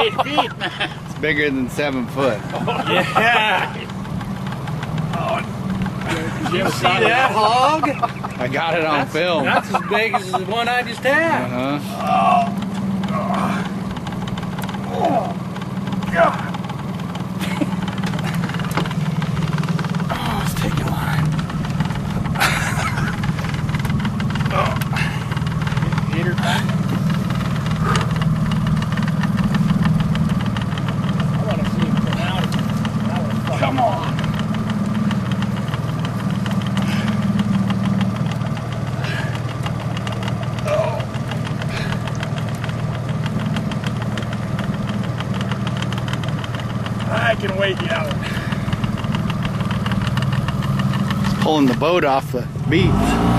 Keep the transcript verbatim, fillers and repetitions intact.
eight feet. It's bigger than seven foot. Yeah. Oh, did you see that hog? I got it on That's, film. that's as big as the one I just had. Uh-huh. Oh. Oh. God. Oh, let's take a line. Oh. Get her back. I want to see him come out. Come on. I can wait you out. It's pulling the boat off the beach.